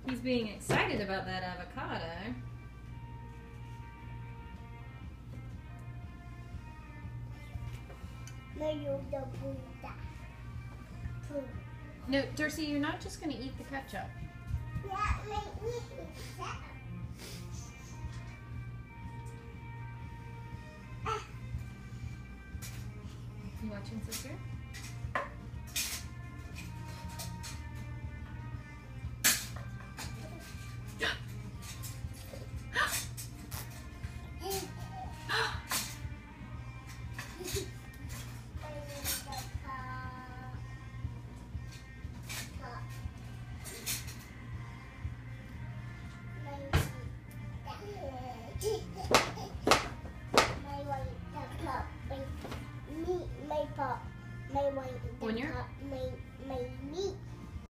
He's being excited about that avocado. No, Darcy, you're not just going to eat the ketchup. You watching, sister?